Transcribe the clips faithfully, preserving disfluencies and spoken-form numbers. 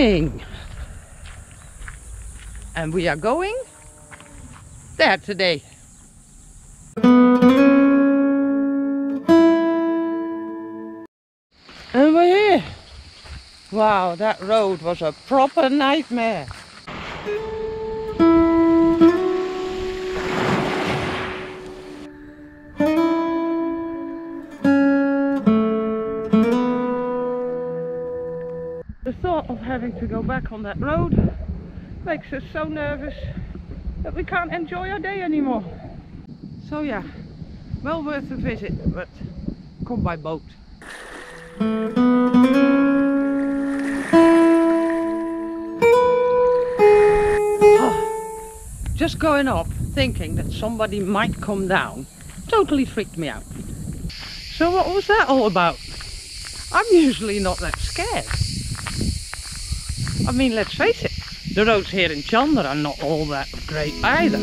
morning, and we are going there today. And we're here. Wow, that road was a proper nightmare. The thought of having to go back on that road makes us so nervous that we can't enjoy our day anymore. So yeah, well worth a visit, but come by boat. Oh, just going up thinking that somebody might come down totally freaked me out. So what was that all about? I'm usually not that scared. I mean, let's face it, the roads here in Chandler are not all that great either.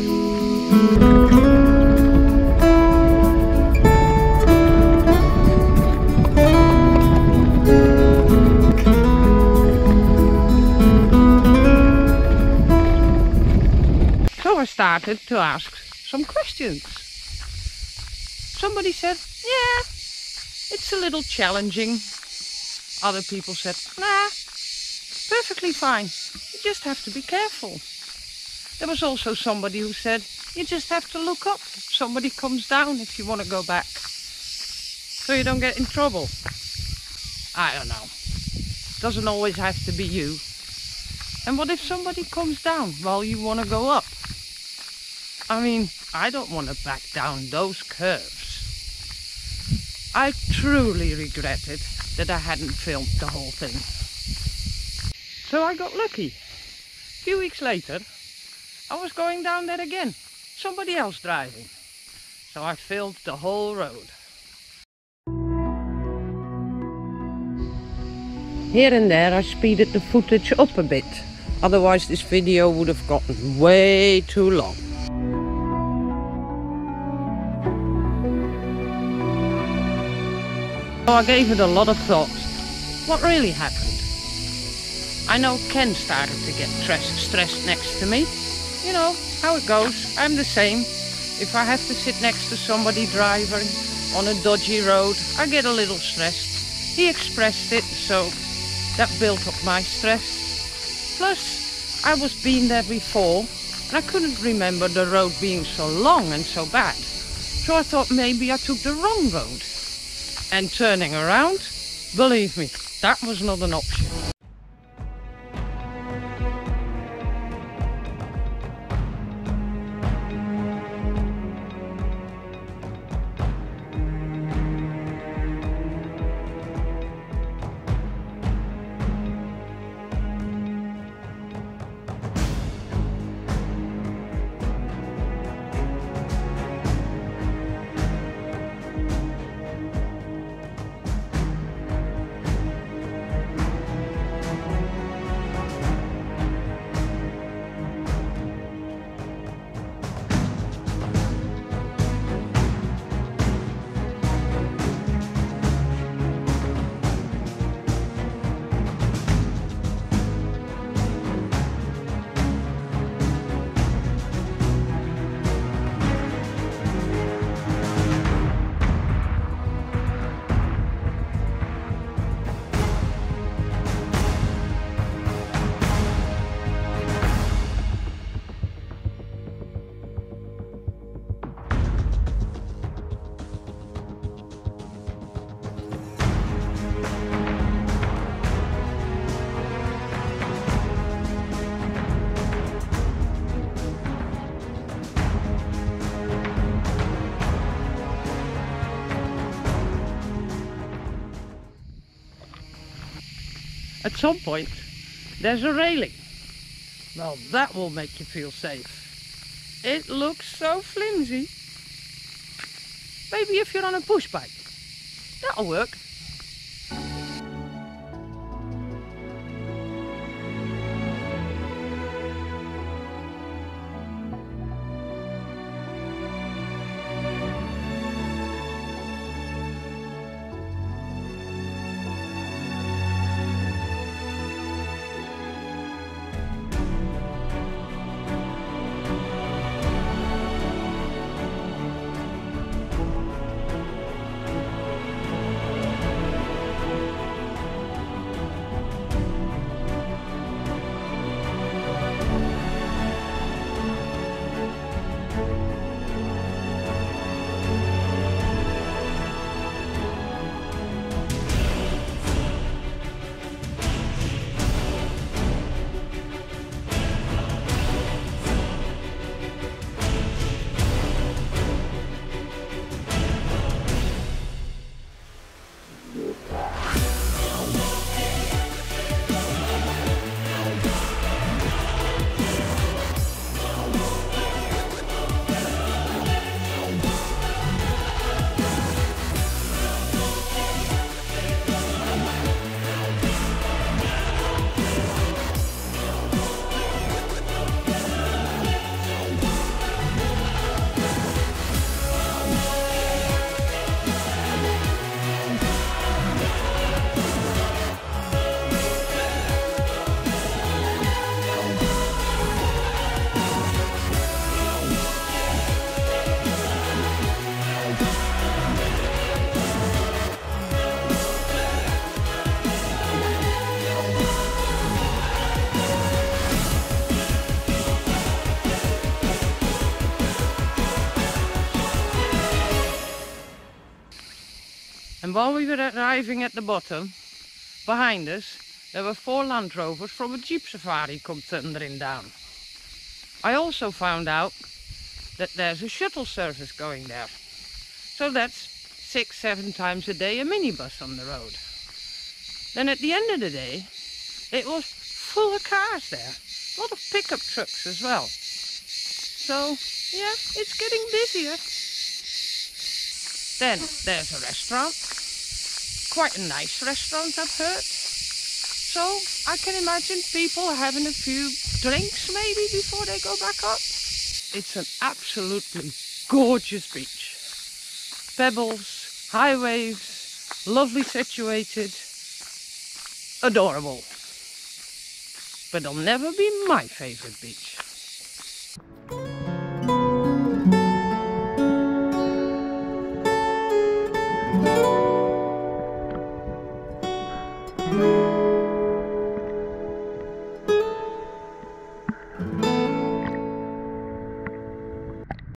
So I started to ask some questions. Somebody said, yeah, it's a little challenging. Other people said, nah, perfectly fine. You just have to be careful. There was also somebody who said, you just have to look up if somebody comes down if you want to go back, so you don't get in trouble. I don't know. Doesn't always have to be you. And what if somebody comes down while you want to go up? I mean, I don't want to back down those curves. I truly regretted that I hadn't filmed the whole thing. So I got lucky. A few weeks later, I was going down there again. Somebody else driving. So I filmed the whole road. Here and there I speeded the footage up a bit. Otherwise this video would have gotten way too long. So I gave it a lot of thought. What really happened? I know Ken started to get stressed next to me. You know how it goes. I'm the same. If I have to sit next to somebody driving on a dodgy road, I get a little stressed. He expressed it, so that built up my stress. Plus, I was been there before, and I couldn't remember the road being so long and so bad. So I thought maybe I took the wrong road. And turning around, believe me, that was not an option. At some point, there's a railing. Well, that will make you feel safe. It looks so flimsy. Maybe if you're on a push bike, that'll work. And while we were arriving at the bottom, behind us, there were four Land Rovers from a Jeep Safari come thundering down. I also found out that there's a shuttle service going there. So that's six, seven times a day a minibus on the road. Then at the end of the day, it was full of cars there. A lot of pickup trucks as well. So, yeah, it's getting busier. Then there's a restaurant. Quite a nice restaurant, I've heard. So I can imagine people having a few drinks maybe before they go back up. It's an absolutely gorgeous beach. Pebbles, high waves, lovely situated, adorable. But it'll never be my favourite beach.